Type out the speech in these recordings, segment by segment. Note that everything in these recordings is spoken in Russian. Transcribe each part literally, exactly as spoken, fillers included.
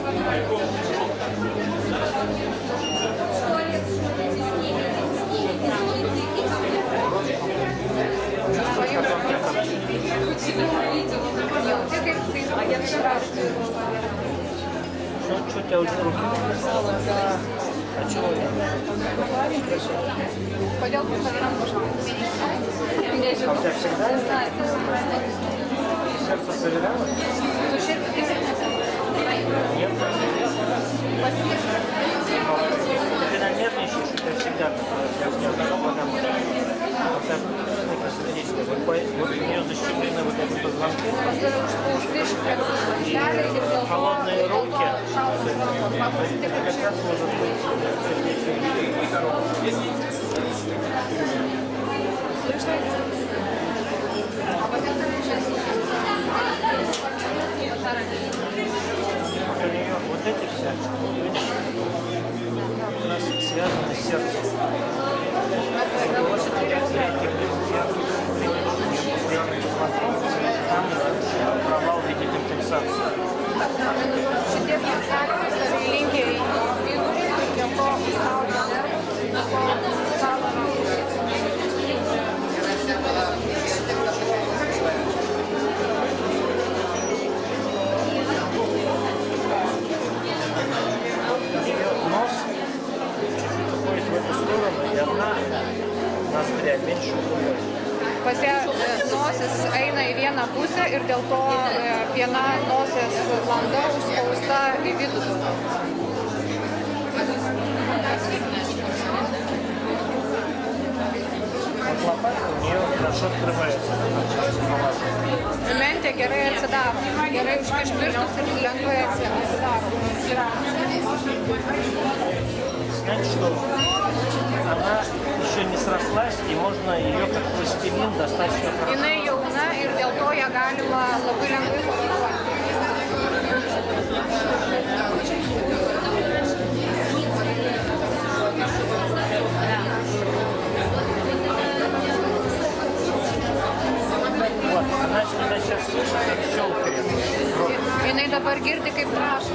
Что у тебя уже руки? А чего я? Поделку проверяем, пожалуйста. А у тебя всегда? Сердце проверяло? Нет. Ты когда нервничаешь, у тебя всегда сердечко. Вот у нее защемлены вот эти позвонки. И холодные руки. Это как раз может быть сердечко. Слышно? У нее вот эти все, видишь, у нас связаны с сердцем. Там провал в виде компенсации. Нос чуть-чуть уходит в эту сторону, и одна ноздря меньше уходит. Pas ją nosis eina į vieną pusę ir dėl to viena nosies landa užspausta į vidų. Вот лопатка у нее хорошо открывается. Mentė gerai atsidaro, gerai užkiš pirštus ir lengvai atsidaro. Знаете что? Она еще не срослась, и можно ее как пластилин достаточно хорошо. Jinai jauna ir dėl to ją galima labai lengvai kopijuoti. Вот, она, она сейчас слышит, как щелкает. Jinai dabar girdi kaip traška.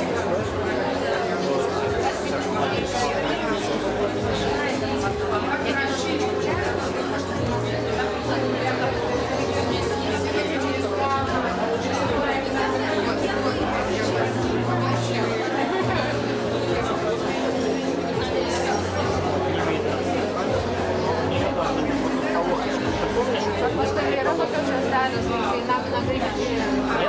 Просто yra tokios juostelės, kai nagai neturėjo.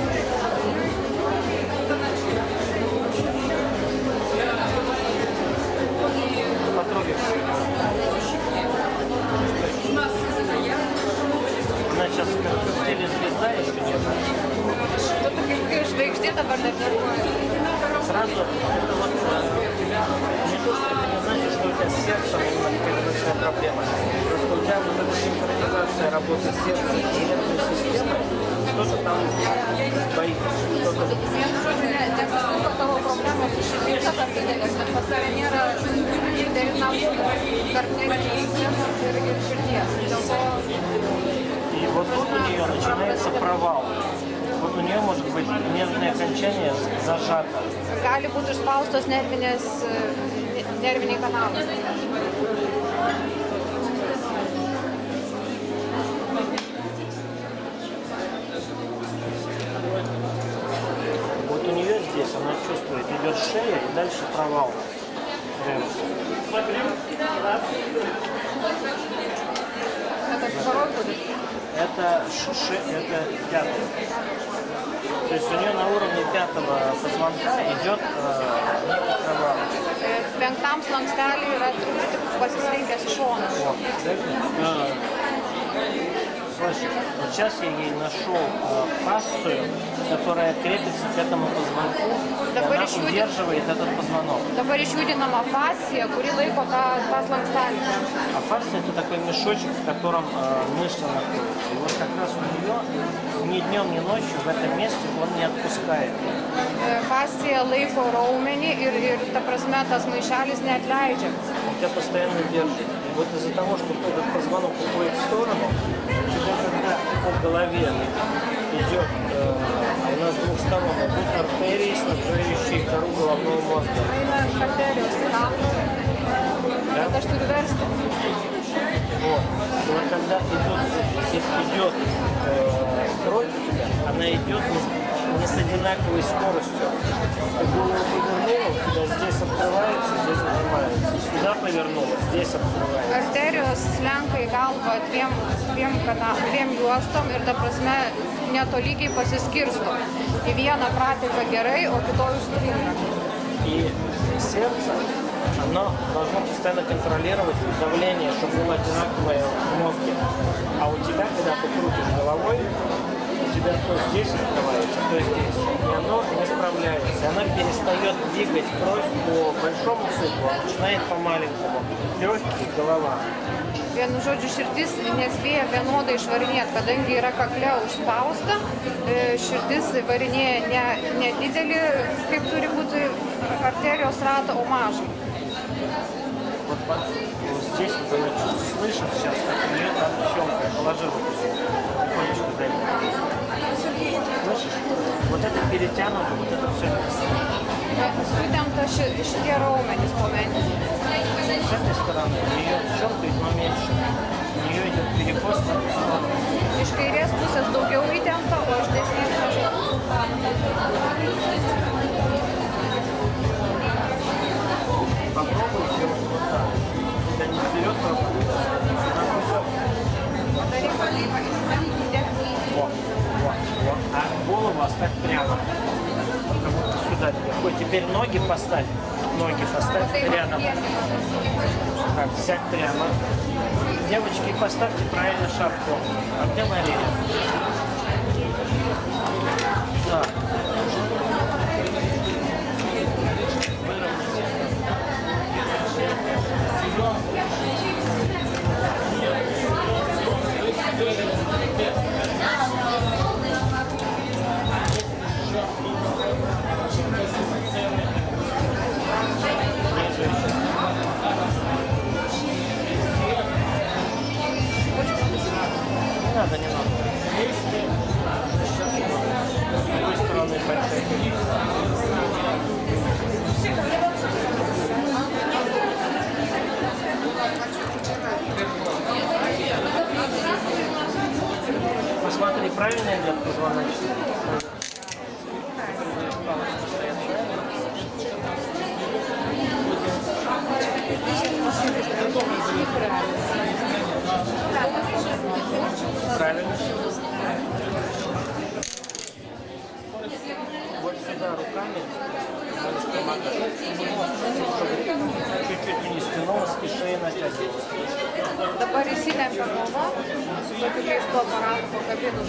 Она сейчас как в телезвезда еще нет. Что-то как žvaigždė dabar dar neruoja. Сразу это вот не то, что это не значит, что у тебя с сердцем какая-то большая проблема. Просто у тебя вот эта синхронизация работы с сердцем и нервной системой, что-то там боится. Что-то... Nesusitiko tavo problemos su širdies per didelės, nes pas tave nėra derinamumo tarp nervinės sistemos ir, ir širdies. Dėl to... И вот тут у нее начинается провал. Вот у нее может быть нервное окончание зажато. Gali būti išspaustos nervinės, nerviniai kanalai. Вот у нее здесь, она чувствует, идет шея и дальше провал. Это второй будет? Это, ше, это пятый. То есть у нее на уровне пятого позвонка идет э, провал. Penktam slanksteliui yra truputį pasislinkęs šonas. Слушай, вот сейчас я ей нашел э, фасцию, которая крепится к этому позвонку, и она удерживает этот позвонок. Dabar išjudinama fascija, kuri laiko tą, tą slankstelį. А фасция это такой мешочек, в котором э, мышца находится. И вот как раз у нее ни днем, ни ночью в этом месте он не отпускает. Fascija laiko raumenį ir, ir ta prasme tas maišelis neatleidžia. Он тебя постоянно держит. И вот из-за того, что этот позвонок уходит в сторону, у тебя когда по голове идет, э, у нас с двух сторон идут артерии, снабжающие делающие кору головного мозга. Eina arterijos į kaklą. Bet aš turiu versti. Вот. И вот когда идет, идет э, кровь у тебя, она идет не, не с одинаковой скоростью. Ты голову повернула, у тебя здесь открывается, здесь закрывается. Сюда повернула, здесь открывается. Arterijos slenka į galvą dviem, dviem, kana, dviem juostom ir ta prasme netolygiai pasiskirsto. Į vieną prateka gerai, o kitoj užstringa. И сердце, оно должно постоянно контролировать давление, чтобы было одинаковое в мозге. А у тебя, когда ты крутишь головой, у тебя то здесь открывается, то здесь. И оно не справляется. Оно перестает двигать кровь по большому циклу, а начинает по маленькому. Легкие, голова. Vienu žodžiu, širdis nespėja vienodai išvarinėti, kadangi yra kakle užspausta, širdis varinėja ne, ne didelį, kaip turi būti arterijos ratą, o mažą. Вот, вот здесь вот она слышит сейчас, как у нее там щелкает, положила. Тихонечко дай. Слышишь? Вот это перетянуто, вот это все. Sutempta ši, šitie raumenys po mentis. С этой стороны у нее щелкает, но меньше. У нее идет перекос на эту сторону. Iš kairės pusės daugiau įtempta, o iš dešinės mažiau. Попробуй сделать вот так. Когда не вперед, попробуй. Вот, вот, вот. А голову оставь прямо. Как будто сюда тебе. Ой, теперь ноги поставь. Ноги поставь рядом. Так, сядь прямо. Девочки, поставьте правильно шапку. А где Мария? Так. Не надо, не надо. С другой стороны подтягивай. Посмотри, правильно идет позвоночник? Правильно. Вот сюда руками помогать. Чуть-чуть вниз тянулась и шея натягивалась. Dabar įsilenkia galva, su tokiu keistu aparatu pakabinus.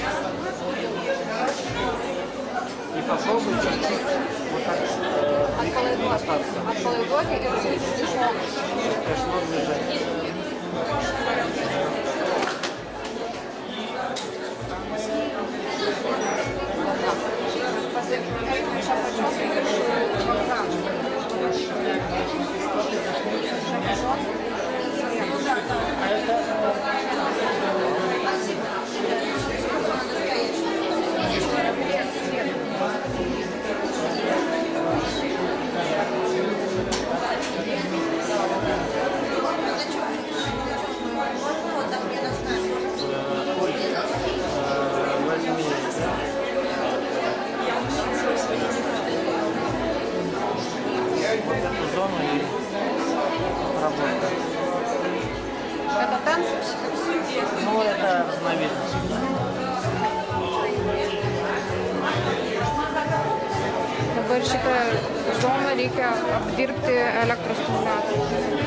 И попробуй чуть-чуть вот так э, Atpalaiduoti, atpalaiduoti ir žvilgti į šonus. пришло движение. Pasiekti iš apačios ir iš pakrančio. А это зону и работа. Это танцы? Ну, это разновидность. Dabar šitą zoną reikia apdirbti elektros stimuliatorių.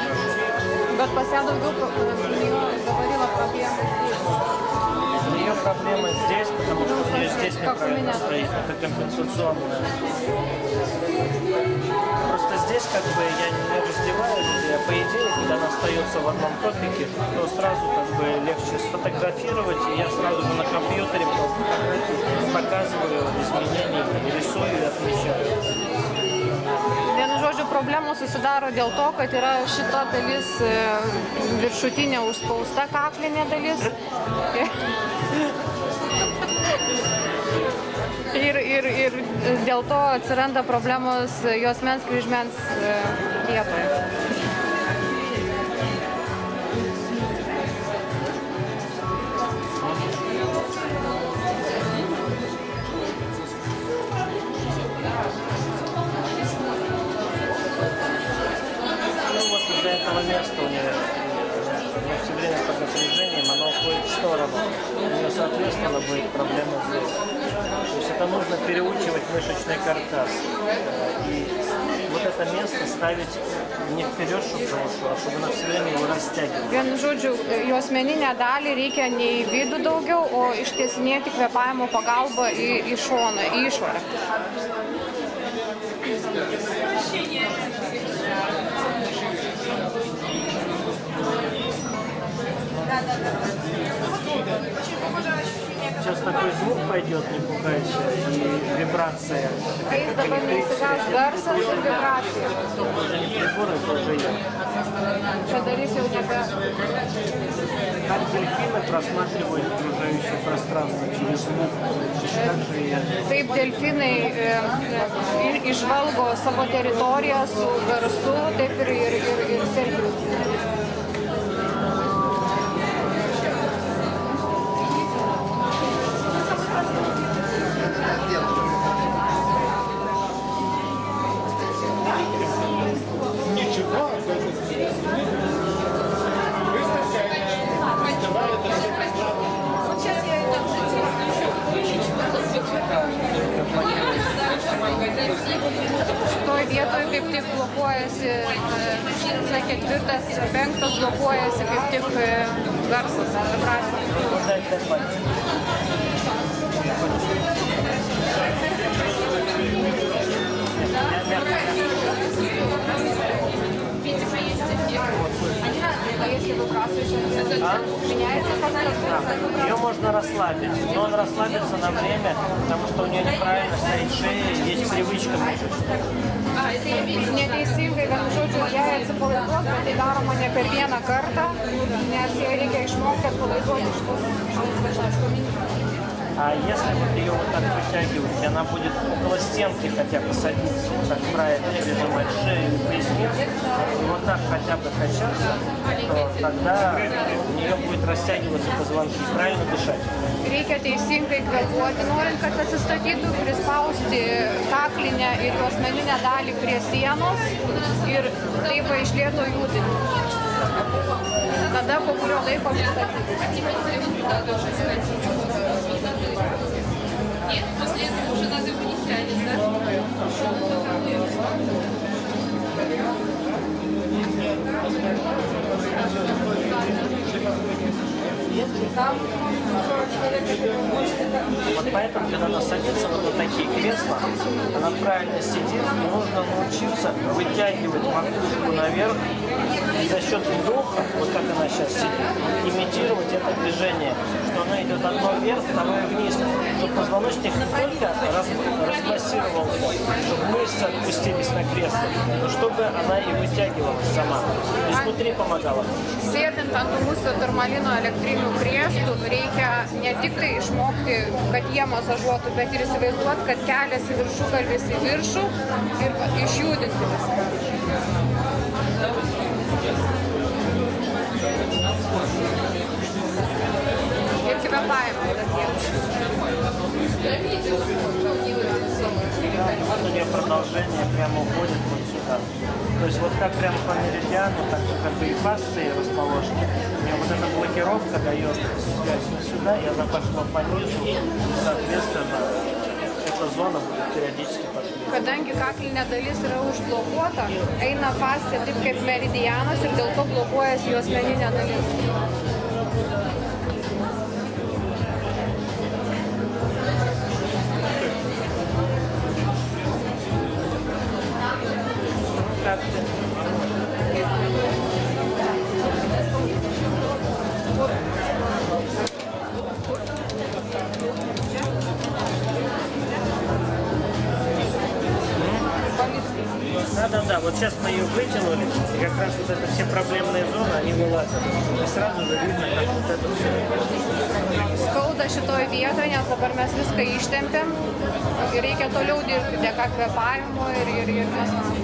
Bet pas ją daugiau minėjo, говорила проблемы. У нее проблема здесь, потому что у нее здесь Как у неправильно меня. стоит. Это компенсационная. Просто здесь как бы я не раздеваю людей, а по идее, когда она остается в одном топике, то сразу как бы легче сфотографировать, и я сразу же на компьютере по фотографии показываю изменения, рисую и отмечаю. Vienu žodžiu, problemos susidaro dėl to, kad yra šita dalis e, viršutinė užspausta kaklinė dalis. Ir, ir, ir dėl to atsiranda problemos juosmens kryžmens e, vietoje. Из-за этого места у нее ну, все время под напряжением, оно уходит в сторону. У нее, соответственно, будет проблема здесь. То есть это нужно переучивать мышечный каркас. И вот это место ставить не вперед, чтобы хорошо, а чтобы она все время его растягивала. Vienu žodžiu, juosmeninę dalį reikia ne į vidų daugiau, o ištiesinėti kvėpavimo pagalba į, į šoną, į išorę. Сейчас такой звук пойдет, не пугайся, и вибрация. Eis dabar nesigaus garsas ir vibracija. Уже не прибор, это уже я. Čia darys jau nebe... Как дельфины просматривают окружающее пространство через звук, так же и я. Taip delfinai e, e, išvalgo savo teritoriją su garsu, taip ir, ir, ir, ir sergiu. Šitoj vietoje kaip tik blokuojasi C ketvirtas, penktas blokuojasi kaip tik garsas, vibracija. А если выбрасываешь, меняется Да. Ее можно расслабить, но он расслабится на время, потому что у нее неправильно стоит шея, есть привычка мышечная. Neteisingai, vienu žodžiu, jai atsipalaiduos, bet tai daroma ne per vieną kartą, nes jai reikia išmokti atpalaiduoti šitus. А если вот ее вот так вытягивать, и она будет около стенки хотя бы садиться, вот так правильно прижимать шею и поясницу, и вот так хотя бы качаться, то тогда у нее будет растягиваться позвонки, правильно дышать. Reikia teisingai kvėpuoti, norint, kad atsistatytų, prispausti kaklinę ir juosmeninę dalį prie sienos ir taip iš lėto judinti. Tada po kurio laiko Нет, после этого уже надо его не тянет, да? Вот поэтому, когда она садится вот на такие кресла, она правильно сидит, и нужно научиться вытягивать макушку наверх и за счет вдоха, вот как она сейчас сидит, имитировать это движение, что она идет одно вверх, второе вниз, чтобы позвоночник не только раз, размассировался, чтобы мышцы отпустились на кресло, но чтобы она и вытягивалась сама, изнутри помогала. Sėdint ant mūsų turmalino elektrinių krėslų, reikia ne tik tai išmokti, kad jie masažuotų, bet ir įsivaizduoti, kad keliasi viršugalvis į viršų ir išjudinti viską. Ir kvėpavimą Вот у нее продолжение прямо уходит вот сюда. То есть вот как прямо по меридиану, так как бы и фасции расположены. У нее вот эта блокировка дает связь не сюда, и она пошла по низу, и, соответственно, эта зона будет периодически подклеена. Kadangi kaklinė dalis yra užblokuota, eina fascija taip kaip meridianas ir dėl to blokuojasi juosmeninė dalis. Да-да-да, вот сейчас мы ее вытянули, и как раз вот это все проблемные зоны, они вылазят. И сразу же видно, как вот это все. Skauda šitoje vietoje, nes dabar mes viską ištempėm. Reikia toliau dirbti dėka kvėpavimo ir, ir, ir mes